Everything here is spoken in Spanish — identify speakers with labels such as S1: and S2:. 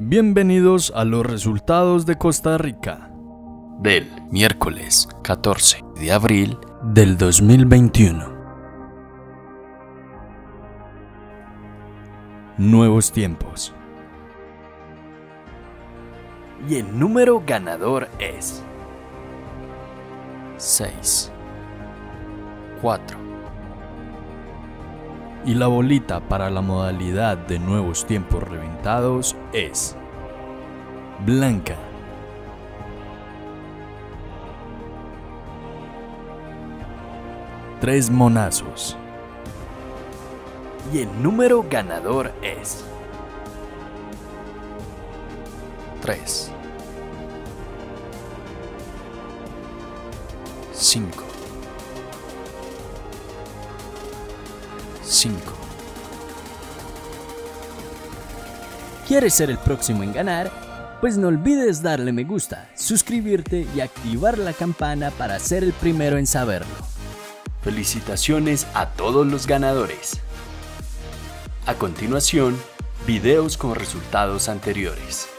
S1: Bienvenidos a los resultados de Costa Rica del miércoles 14 de abril del 2021. Nuevos tiempos. Y el número ganador es 6, 4. Y la bolita para la modalidad de nuevos tiempos reventados es blanca. Tres monazos. Y el número ganador es 3, 5, 5.
S2: ¿Quieres ser el próximo en ganar? Pues no olvides darle me gusta, suscribirte y activar la campana para ser el primero en saberlo.
S1: Felicitaciones a todos los ganadores. A continuación, videos con resultados anteriores.